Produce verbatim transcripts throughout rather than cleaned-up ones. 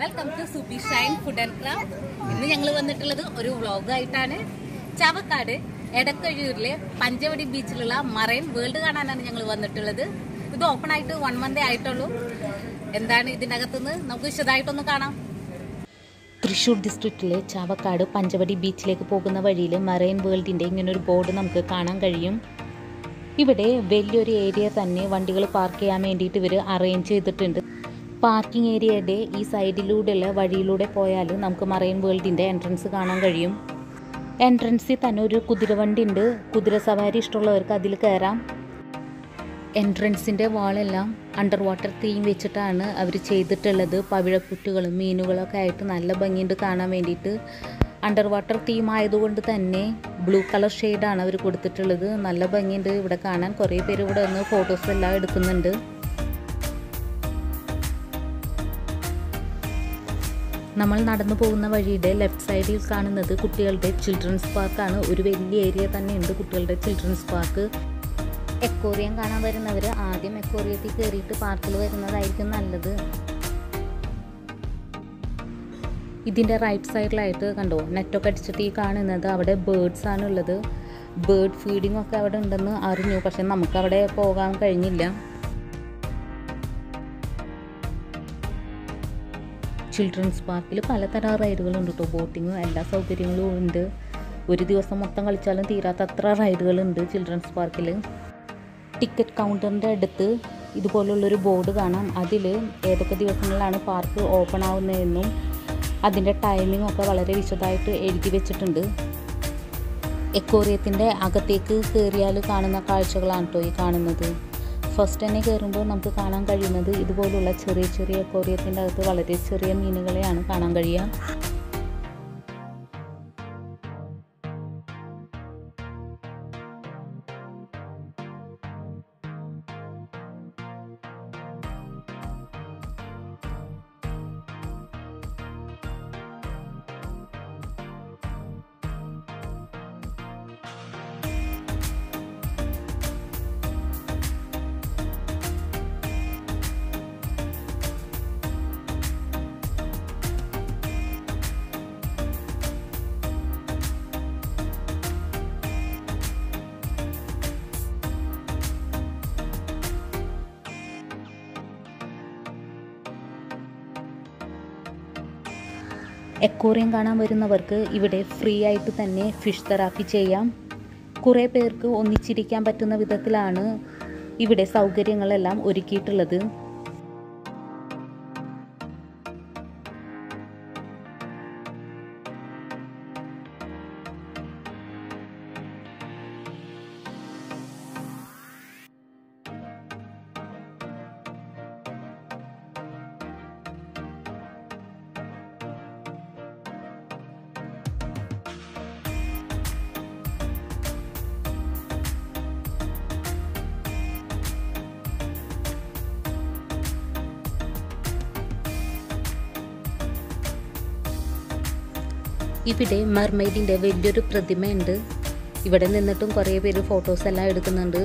Welcome to Subi Shine Food and Craft. ഇന്ന് ഞങ്ങൾ വന്നിട്ടുള്ളത് ഒരു വ്ളോഗ് ആയിട്ടാണ്. ചാവക്കാട് എടക്കഴിയൂരിലെ പഞ്ചവടി ബീച്ചിലുള്ള മറൈൻ വേൾഡ് കാണാനാണ് ഞങ്ങൾ വന്നിട്ടുള്ളത്. ഇത് ഓപ്പൺ ആയിട്ട് വൺ മന്തേ ആയിട്ടുള്ളൂ. എന്താണ് ഇതിനകത്തുനിന്ന് നമുക്ക് വിശദമായിട്ടൊന്ന് കാണാം. തൃശ്ശൂർ ഡിസ്ട്രിക്റ്റിലെ ചാവക്കാട് പഞ്ചവടി ബീച്ചിലേക്ക് പോകുന്ന വഴിയിൽ മറൈൻ വേൾഡിൻ്റെ ഇങ്ങനൊരു ബോർഡ് നമുക്ക് കാണാൻ കഴിയും. ഇവിടെ വലിയൊരു ഏരിയ തന്നെ വണ്ടികൾ പാർക്ക് ചെയ്യാൻ വേണ്ടിയിട്ട് ഇവർ അറേഞ്ച് ചെയ്തിട്ടുണ്ട്. പാർക്കിംഗ് ഏരിയയുടെ ഈ സൈഡിലൂടെയുള്ള വഴിയിലൂടെ പോയാൽ നമുക്ക് മറൈൻ വേൾഡിൻ്റെ എൻട്രൻസ് കാണാൻ കഴിയും. എൻട്രൻസിൽ തന്നെ ഒരു കുതിരവണ്ടി ഉണ്ട്. കുതിര സവാരി ഇഷ്ടമുള്ളവർക്ക് അതിൽ കയറാം. എൻട്രൻസിൻ്റെ വാളെല്ലാം അണ്ടർ വാട്ടർ തീം വെച്ചിട്ടാണ് അവർ ചെയ്തിട്ടുള്ളത്. പവിഴപ്പുറ്റുകളും മീനുകളൊക്കെ ആയിട്ട് നല്ല ഭംഗിയുണ്ട് കാണാൻ വേണ്ടിയിട്ട്. അണ്ടർ വാട്ടർ തീം ആയതുകൊണ്ട് തന്നെ ബ്ലൂ കളർ ഷെയ്ഡാണ് അവർ കൊടുത്തിട്ടുള്ളത്. നല്ല ഭംഗിയുണ്ട് ഇവിടെ കാണാൻ. കുറേ പേര് ഇവിടെ വന്ന് ഫോട്ടോസ് എല്ലാം എടുക്കുന്നുണ്ട്. നമ്മൾ നടന്നു പോകുന്ന വഴിയുടെ ലെഫ്റ്റ് സൈഡിൽ കാണുന്നത് കുട്ടികളുടെ ചിൽഡ്രൻസ് പാർക്കാണ്. ഒരു വലിയ ഏരിയ തന്നെ ഉണ്ട് കുട്ടികളുടെ ചിൽഡ്രൻസ് പാർക്ക്. എക്വോറിയം കാണാൻ വരുന്നവർ ആദ്യം എക്വോറിയത്തിൽ കയറിയിട്ട് പാർക്കിൽ വരുന്നതായിരിക്കും നല്ലത്. ഇതിൻ്റെ റൈറ്റ് സൈഡിലായിട്ട് കണ്ടോ നെറ്റൊക്കെ അടിച്ചിട്ട് ഈ കാണുന്നത് അവിടെ ബേർഡ്സ് ആണ് ഉള്ളത്. ബേർഡ് ഫീഡിംഗ് ഒക്കെ അവിടെ ഉണ്ടെന്ന് അറിഞ്ഞു, പക്ഷെ നമുക്കവിടെ പോകാൻ കഴിഞ്ഞില്ല. ചിൽഡ്രൻസ് പാർക്കിൽ പലതരം റൈഡുകളുണ്ട് കേട്ടോ. ബോട്ടിങ്ങും എല്ലാ സൗകര്യങ്ങളും ഉണ്ട്. ഒരു ദിവസം മൊത്തം കളിച്ചാലും തീരാത്ത അത്ര റൈഡുകളുണ്ട് ചിൽഡ്രൻസ് പാർക്കിൽ. ടിക്കറ്റ് കൗണ്ടറിൻ്റെ അടുത്ത് ഇതുപോലുള്ളൊരു ബോർഡ് കാണാം. അതിൽ ഏതൊക്കെ ദിവസങ്ങളിലാണ് പാർക്ക് ഓപ്പൺ ആവുന്നതെന്നും അതിൻ്റെ ടൈമിംഗ് ഒക്കെ വളരെ വിശദമായിട്ട് എഴുതി വെച്ചിട്ടുണ്ട്. എക്വോറിയത്തിൻ്റെ അകത്തേക്ക് കയറിയാൽ കാണുന്ന കാഴ്ചകളാണ് കേട്ടോ ഈ കാണുന്നത്. ഫസ്റ്റ് തന്നെ കയറുമ്പോൾ നമുക്ക് കാണാൻ കഴിയുന്നത് ഇതുപോലുള്ള ചെറിയ ചെറിയ എക്വോറിയത്തിൻ്റെ അകത്ത് വളരെ ചെറിയ മീനുകളെയാണ് കാണാൻ കഴിയുക. എക്വോറിയം കാണാൻ വരുന്നവർക്ക് ഇവിടെ ഫ്രീ ആയിട്ട് തന്നെ ഫിഷ് തെറാപ്പി ചെയ്യാം. കുറേ പേർക്ക് ഒന്നിച്ചിരിക്കാൻ പറ്റുന്ന വിധത്തിലാണ് ഇവിടെ സൗകര്യങ്ങളെല്ലാം ഒരുക്കിയിട്ടുള്ളത്. ഇവിടെ മെർമെയ്ഡിൻ്റെ വലിയൊരു പ്രതിമയുണ്ട്. ഇവിടെ നിന്നിട്ടും കുറേ പേര് ഫോട്ടോസ് എല്ലാം എടുക്കുന്നുണ്ട്.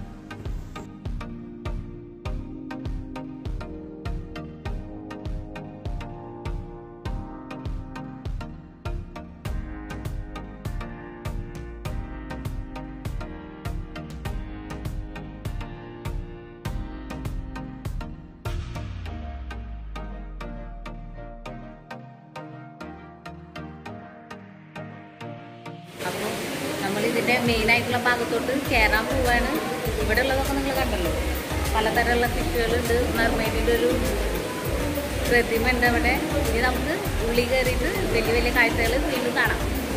അപ്പോൾ നമ്മളിതിൻ്റെ മെയിനായിട്ടുള്ള ഭാഗത്തോട്ട് കയറാൻ പോവാണ്. ഇവിടെ ഉള്ളതൊക്കെ നിങ്ങൾ കണ്ടല്ലോ, പലതരമുള്ള ഫിഷുകളുണ്ട്. മെർമെയ്ഡിൻ്റെ ഒരു പ്രതിമ ഉണ്ട് അവിടെ. ഇനി നമുക്ക് ഉള്ളിൽ കയറിയിട്ട് വലിയ വലിയ കാഴ്ചകൾ വീണ്ടും കാണാം.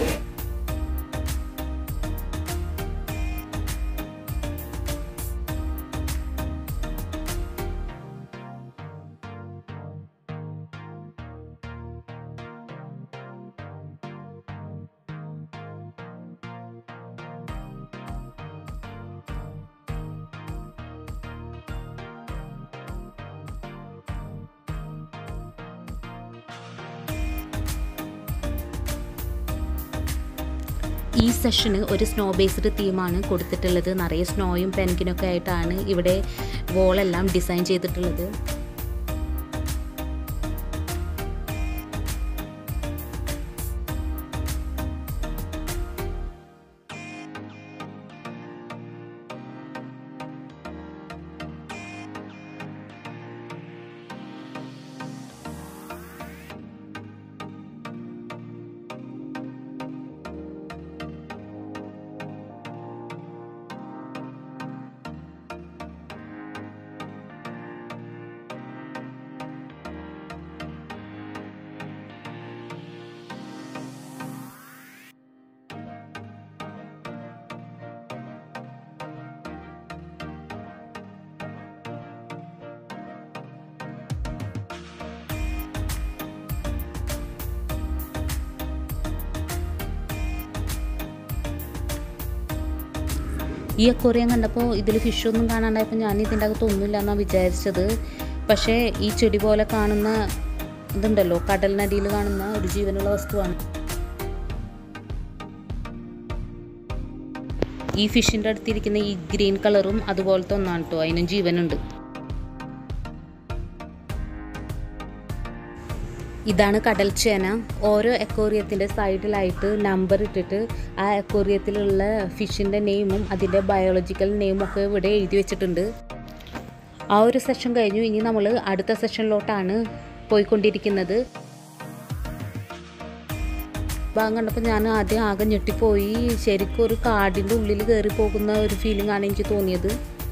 ഈ സെഷന് ഒരു സ്നോ ബേസ്ഡ് തീമാണ് കൊടുത്തിട്ടുള്ളത്. നിറയെ സ്നോയും പെൻഗിനൊക്കെ ആയിട്ടാണ് ഇവിടെ വോളെല്ലാം ഡിസൈൻ ചെയ്തിട്ടുള്ളത്. ഈ അക്വേറിയം കണ്ടപ്പോൾ ഇതിൽ ഫിഷൊന്നും കാണാണ്ടായപ്പോൾ ഞാൻ ഇതിൻ്റെ അകത്തൊന്നുമില്ല എന്നാണ് വിചാരിച്ചത്. പക്ഷേ ഈ ചെടി പോലെ കാണുന്ന ഇതുണ്ടല്ലോ, കടലിനടിയിൽ കാണുന്ന ഒരു ജീവനുള്ള വസ്തുവാണ്. ഈ ഫിഷിൻ്റെ അടുത്തിരിക്കുന്ന ഈ ഗ്രീൻ കളറും അതുപോലത്തെ ഒന്നാണ് കേട്ടോ, അതിനും ജീവനുണ്ട്. ഇതാണ് കടൽ ചേന. ഓരോ അക്വേറിയത്തിൻ്റെ സൈഡിലായിട്ട് നമ്പർ ഇട്ടിട്ട് ആ അക്വേറിയത്തിലുള്ള ഫിഷിൻ്റെ നെയിമും അതിൻ്റെ ബയോളജിക്കൽ നെയിമും ഒക്കെ ഇവിടെ എഴുതി വെച്ചിട്ടുണ്ട്. ആ ഒരു സെഷൻ കഴിഞ്ഞു. ഇനി നമ്മൾ അടുത്ത സെഷനിലോട്ടാണ് പോയിക്കൊണ്ടിരിക്കുന്നത്. ഭാഗം കണ്ടപ്പോൾ ഞാൻ ആദ്യം ആകെ ഞെട്ടിപ്പോയി. ശരിക്കും ഒരു കാടിൻ്റെ ഉള്ളിൽ കയറി പോകുന്ന ഒരു ഫീലിംഗ് ആണ് എനിക്ക് തോന്നിയത്.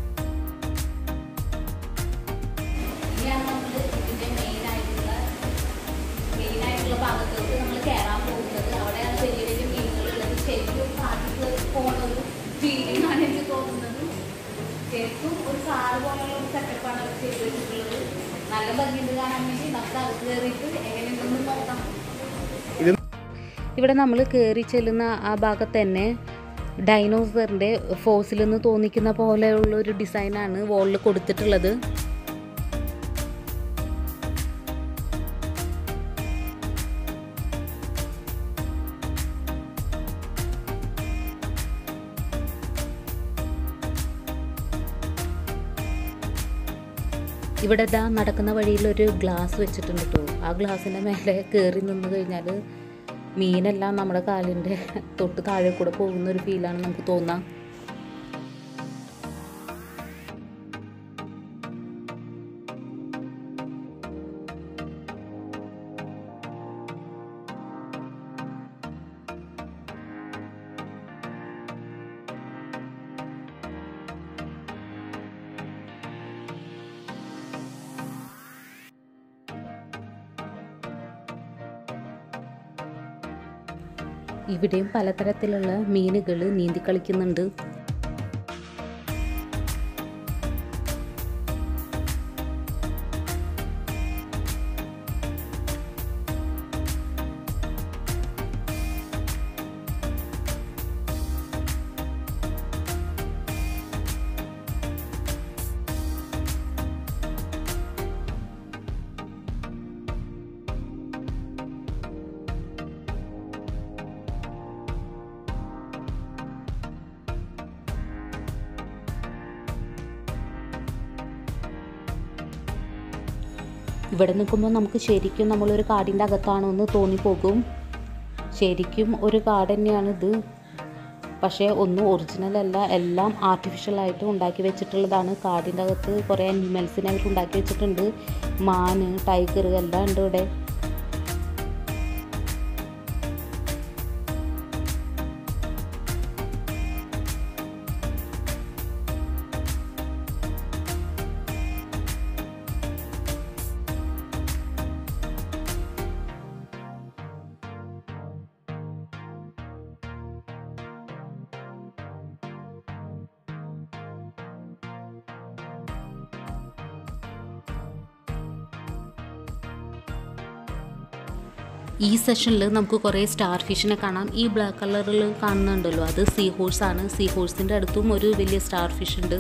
നല്ല ഭംഗിയുണ്ട് കാണാൻ വേണ്ടി. നമുക്ക് അത് കയറിയിട്ട് എങ്ങനെയുണ്ടെന്ന് നോക്കാം. ഇവിടെ നമ്മൾ കയറി ചെല്ലുന്ന ആ ഭാഗത്ത് തന്നെ ഡൈനോസറിൻ്റെ ഫോസിൽ നിന്ന് തോന്നിക്കുന്ന പോലെയുള്ള ഒരു ഡിസൈനാണ് വോളിൽ കൊടുത്തിട്ടുള്ളത്. ഇവിടെ ഇതാ നടക്കുന്ന വഴിയിൽ ഒരു ഗ്ലാസ് വെച്ചിട്ടുണ്ട് കേട്ടോ. ആ ഗ്ലാസിൻ്റെ മേലെ കയറി നിന്ന് കഴിഞ്ഞാൽ മീനെല്ലാം നമ്മുടെ കാലിൻ്റെ തൊട്ട് താഴെ കൂടെ പോകുന്ന ഒരു ഫീലാണ് നമുക്ക് തോന്നുക. ഇവിടെയും പലതരത്തിലുള്ള മീനുകൾ നീന്തി കളിക്കുന്നുണ്ട്. ഇവിടെ നിൽക്കുമ്പോൾ നമുക്ക് ശരിക്കും നമ്മളൊരു കാടിൻ്റെ അകത്താണോ എന്ന് തോന്നിപ്പോകും. ശരിക്കും ഒരു കാട് തന്നെയാണിത്. പക്ഷേ ഒന്നും ഒറിജിനൽ അല്ല, എല്ലാം ആർട്ടിഫിഷ്യലായിട്ട് ഉണ്ടാക്കി വെച്ചിട്ടുള്ളതാണ്. കാടിൻ്റെ അകത്ത് കുറേ അനിമൽസിനെ അവർ ഉണ്ടാക്കി വെച്ചിട്ടുണ്ട്. മാന്, ടൈഗർ എല്ലാം ഉണ്ട് ഇവിടെ. ഈ സെഷനിൽ നമുക്ക് കുറേ സ്റ്റാർ ഫിഷിനെ കാണാം. ഈ ബ്ലാക്ക് കളറിൽ കാണുന്നുണ്ടല്ലോ, അത് സീ ഹോഴ്സാണ്. സീ ഹോഴ്സിൻ്റെ അടുത്തും ഒരു വലിയ സ്റ്റാർ ഫിഷ് ഉണ്ട്.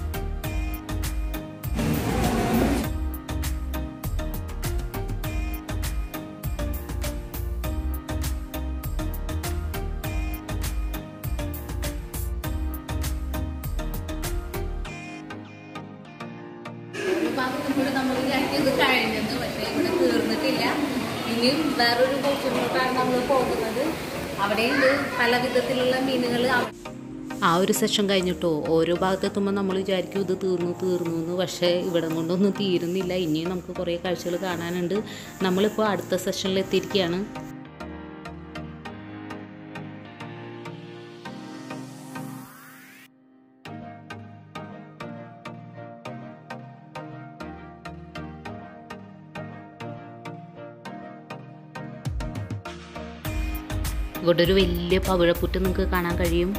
നമ്മൾ ഇത് കഴിഞ്ഞത്, പക്ഷേ ഇവിടെ തീർന്നിട്ടില്ല. ഇനിയും വേറൊരു പോർഷനിലോട്ടാണ് നമ്മൾ പോകുന്നത്. അവിടെയുണ്ട് പല വിധത്തിലുള്ള മീനുകൾ. ആ ഒരു സെഷൻ കഴിഞ്ഞിട്ടോ ഓരോ ഭാഗത്തെത്തുമ്പോൾ നമ്മൾ വിചാരിക്കും ഇത് തീർന്നു തീർന്നു എന്ന്. പക്ഷേ ഇവിടെ കൊണ്ടൊന്നും തീരുന്നില്ല. ഇനിയും നമുക്ക് കുറേ കാഴ്ചകൾ കാണാനുണ്ട്. നമ്മളിപ്പോൾ അടുത്ത സെഷനിൽ എത്തിയിരിക്കുകയാണ്. ഇവിടെ ഒരു വലിയ പവിഴപ്പുറ്റ് നിങ്ങൾക്ക് കാണാൻ കഴിയും.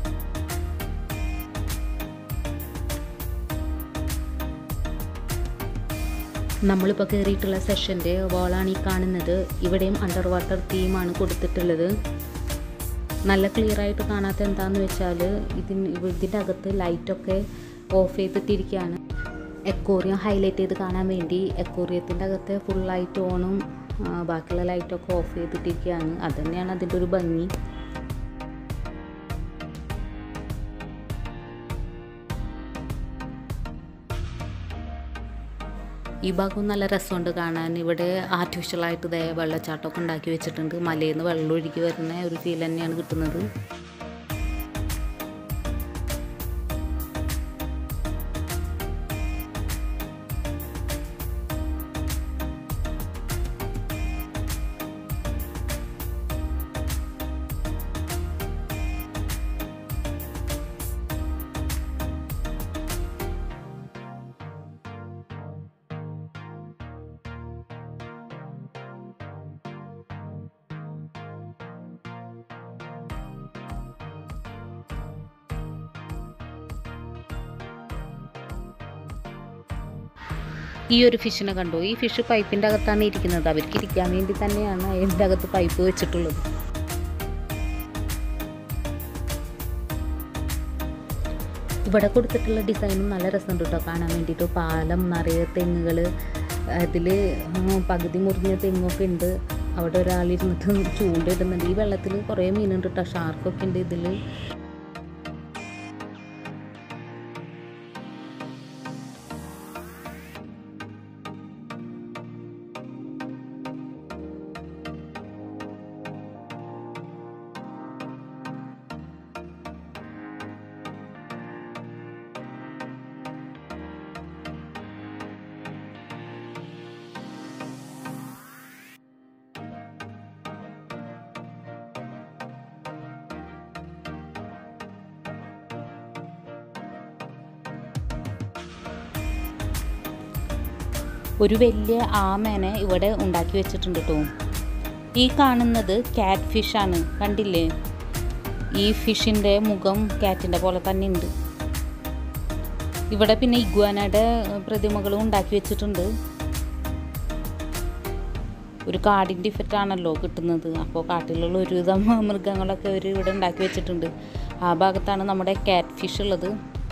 നമ്മളിപ്പോൾ കയറിയിട്ടുള്ള സെഷൻ്റെ വോളാണ് ഈ കാണുന്നത്. ഇവിടെയും അണ്ടർ വാട്ടർ തീമാണ് കൊടുത്തിട്ടുള്ളത്. നല്ല ക്ലിയർ ആയിട്ട് കാണാത്ത എന്താണെന്ന് വെച്ചാൽ ഇതിന് ഇതിൻ്റെ അകത്ത് ലൈറ്റൊക്കെ ഓഫ് ചെയ്തിട്ടിരിക്കുകയാണ്. അക്വേറിയം ഹൈലൈറ്റ് ചെയ്ത് കാണാൻ വേണ്ടി അക്വേറിയത്തിൻ്റെ അകത്ത് ഫുൾ ലൈറ്റ് ഓണും ബാക്കിയുള്ള ലൈറ്റൊക്കെ ഓഫ് ചെയ്തിട്ടിരിക്കുകയാണ്. അത് തന്നെയാണ് അതിൻ്റെ ഒരു ഭംഗി. ഈ ഭാഗവും നല്ല രസമുണ്ട് കാണാൻ. ഇവിടെ ആർട്ടിഫിഷ്യലായിട്ട് ഇതേ വെള്ളച്ചാട്ടമൊക്കെ ഉണ്ടാക്കി വെച്ചിട്ടുണ്ട്. മലയിൽ നിന്ന് വെള്ളം ഒഴുകി വരുന്ന ഒരു ഫീൽ തന്നെയാണ് കിട്ടുന്നത്. ഈ ഒരു ഫിഷിനെ കണ്ടു. ഈ ഫിഷ് പൈപ്പിൻ്റെ അകത്താണ് ഇരിക്കുന്നത്. അവർക്ക് ഇരിക്കാൻ വേണ്ടി തന്നെയാണ് അതിൻ്റെ അകത്ത് പൈപ്പ് വെച്ചിട്ടുള്ളത്. ഇവിടെ കൊടുത്തിട്ടുള്ള ഡിസൈനും നല്ല രസമുണ്ട് കേട്ടോ കാണാൻ വേണ്ടിയിട്ട്. പാലം നിറയെ തെങ്ങുകൾ, അതിൽ പകുതി മുറിഞ്ഞ തെങ്ങൊക്കെ ഉണ്ട്. അവിടെ ഒരാളിരുന്നിട്ട് ചൂണ്ടിടുന്നുണ്ട്. ഈ വെള്ളത്തിൽ കുറേ മീനുണ്ട് കേട്ടോ. ഷാർക്കൊക്കെ ഉണ്ട് ഇതിൽ. ഒരു വലിയ ആമേനെ ഇവിടെ ഉണ്ടാക്കി വെച്ചിട്ടുണ്ട് കേട്ടോ. ഈ കാണുന്നത് ക്യാറ്റ് ഫിഷാണ്. കണ്ടില്ലേ? ഈ ഫിഷിൻ്റെ മുഖം ക്യാറ്റിൻ്റെ പോലെ തന്നെ ഉണ്ട്. ഇവിടെ പിന്നെ ഇഗ്വാനയുടെ പ്രതിമകളും ഉണ്ടാക്കി വെച്ചിട്ടുണ്ട്. ഒരു കാടിൻ്റെ ഇഫക്റ്റ് ആണല്ലോ കിട്ടുന്നത്. അപ്പോൾ കാട്ടിലുള്ള ഒരുവിധം മൃഗങ്ങളൊക്കെ അവർ ഇവിടെ ഉണ്ടാക്കി വെച്ചിട്ടുണ്ട്. ആ ഭാഗത്താണ് നമ്മുടെ ക്യാറ്റ് ഫിഷ് ഉള്ളത്.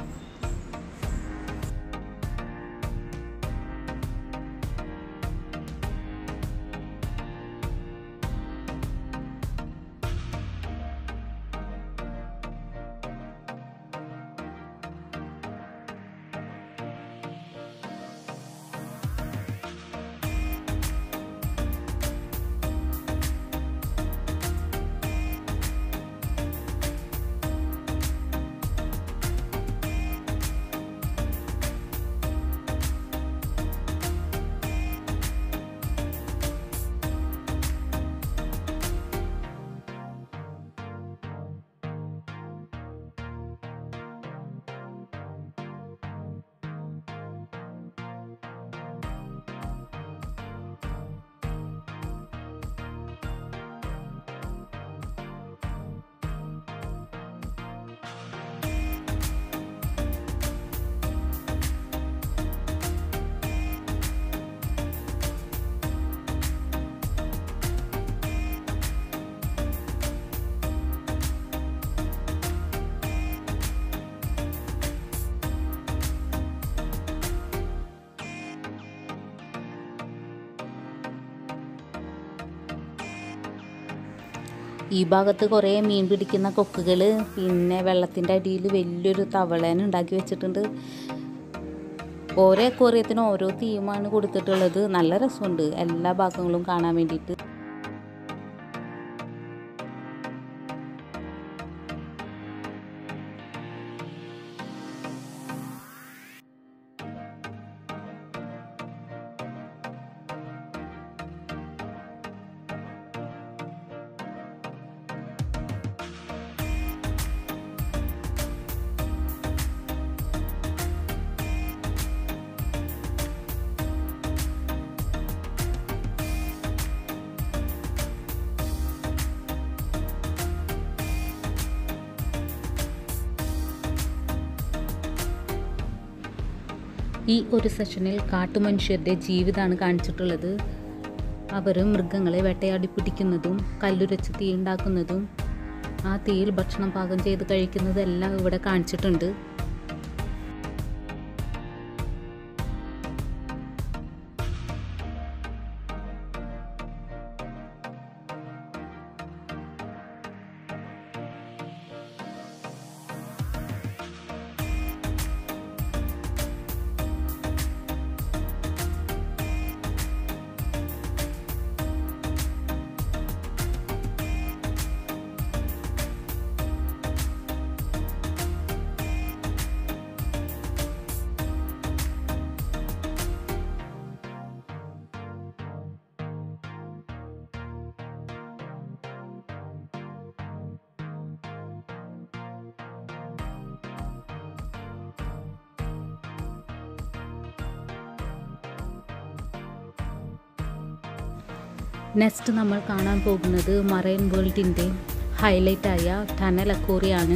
ഈ ഭാഗത്ത് കുറേ മീൻ പിടിക്കുന്ന കൊക്കുകൾ, പിന്നെ വെള്ളത്തിൻ്റെ അടിയിൽ വലിയൊരു തവളേനെ ഉണ്ടാക്കി വെച്ചിട്ടുണ്ട്. ഓരോ അക്വേറിയത്തിനും ഓരോ തീമാണ് കൊടുത്തിട്ടുള്ളത്. നല്ല രസമുണ്ട് എല്ലാ ഭാഗങ്ങളും കാണാൻ വേണ്ടിയിട്ട്. ഈ ഒരു സെഷനിൽ കാട്ടുമനുഷ്യരുടെ ജീവിതമാണ് കാണിച്ചിട്ടുള്ളത്. അവർ മൃഗങ്ങളെ വേട്ടയാടി പിടിക്കുന്നതും കല്ലുരച്ച് തീ ഉണ്ടാക്കുന്നതും ആ തീയിൽ ഭക്ഷണം പാകം ചെയ്ത് കഴിക്കുന്നതെല്ലാം ഇവിടെ കാണിച്ചിട്ടുണ്ട്. നെക്സ്റ്റ് നമ്മൾ കാണാൻ പോകുന്നത് മറൈൻ വേൾഡിൻ്റെ ഹൈലൈറ്റായ ടണൽ അക്വേറിയമാണ്.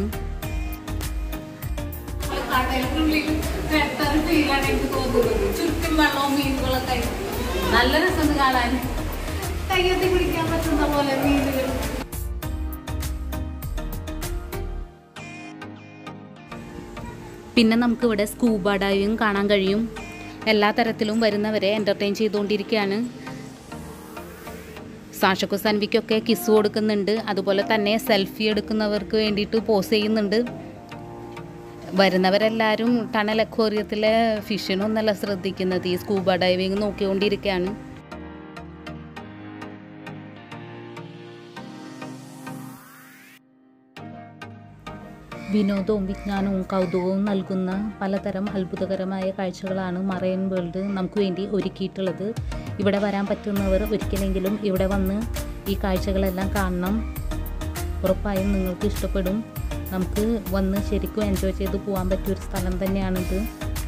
ചുറ്റും വെള്ളവും മീനുകളൊക്കെ നല്ല രസം കാണാൻ, കയ്യെത്തി പിടിക്കാൻ പറ്റുന്ന പോലെ മീനുകൾ. പിന്നെ നമുക്കിവിടെ സ്കൂബ ഡൈവിങ് കാണാൻ കഴിയും. എല്ലാ തരത്തിലും വരുന്നവരെ എൻ്റർടൈൻ ചെയ്തുകൊണ്ടിരിക്കുകയാണ്. സാഷക്കും സൻവിക്കൊക്കെ കിസ് കൊടുക്കുന്നുണ്ട്. അതുപോലെ തന്നെ സെൽഫി എടുക്കുന്നവർക്ക് വേണ്ടിയിട്ട് പോസ് ചെയ്യുന്നുണ്ട്. വരുന്നവരെല്ലാവരും ടണൽ അക്വേറിയത്തിലെ ഫിഷിനൊന്നല്ല ശ്രദ്ധിക്കുന്നത്, ഈ സ്കൂബ ഡൈവിങ് നോക്കിക്കൊണ്ടിരിക്കുകയാണ്. വിനോദവും വിജ്ഞാനവും കൗതുകവും നൽകുന്ന പലതരം അത്ഭുതകരമായ കാഴ്ചകളാണ് മറൈൻ വേൾഡ് നമുക്ക് വേണ്ടി ഒരുക്കിയിട്ടുള്ളത്. ഇവിടെ വരാൻ പറ്റുന്നവർ ഒരിക്കലെങ്കിലും ഇവിടെ വന്ന് ഈ കാഴ്ചകളെല്ലാം കാണണം. ഉറപ്പായും നിങ്ങൾക്ക് ഇഷ്ടപ്പെടും. നമുക്ക് വന്ന് ശരിക്കും എൻജോയ് ചെയ്ത് പോകാൻ പറ്റിയൊരു സ്ഥലം തന്നെയാണിത്.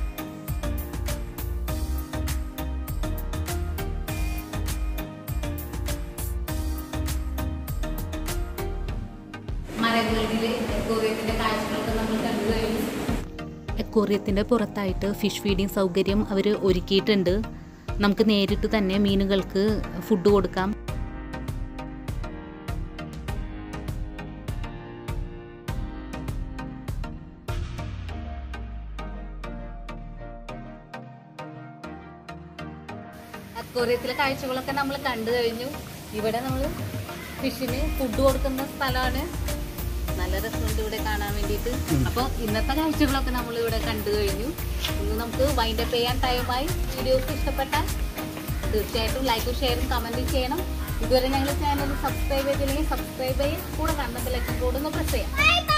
അക്വേറിയത്തിൻ്റെ പുറത്തായിട്ട് ഫിഷ് ഫീഡിങ് സൗകര്യം അവർ ഒരുക്കിയിട്ടുണ്ട്. നമുക്ക് നേരിട്ട് തന്നെ മീനുകൾക്ക് ഫുഡ് കൊടുക്കാം. അക്വേറിയത്തിലെ കാഴ്ചകളൊക്കെ നമ്മൾ കണ്ടു കഴിഞ്ഞു. ഇവിടെ നമ്മൾ ഫിഷിന് ഫുഡ് കൊടുക്കുന്ന സ്ഥലമാണ്. നല്ല രസമുണ്ട് ഇവിടെ കാണാൻ വേണ്ടിയിട്ട്. അപ്പോൾ ഇന്നത്തെ കാഴ്ചകളൊക്കെ നമ്മൾ ഇവിടെ കണ്ടു കഴിഞ്ഞു. ഇന്ന് നമുക്ക് വൈൻഡ് അപ്പ് ചെയ്യാൻ ടൈമായി. വീഡിയോസ് ഇഷ്ടപ്പെട്ടാൽ തീർച്ചയായിട്ടും ലൈക്കും ഷെയറും കമൻറ്റും ചെയ്യണം. ഇതുവരെ ഞങ്ങൾ ചാനൽ സബ്സ്ക്രൈബ് ചെയ്തില്ലെങ്കിൽ സബ്സ്ക്രൈബ് ചെയ്യാൻ, കൂടെ കണ്ട ബെൽ ഐക്കൺ കൂടെ ഒന്ന് പ്രസ് ചെയ്യാം.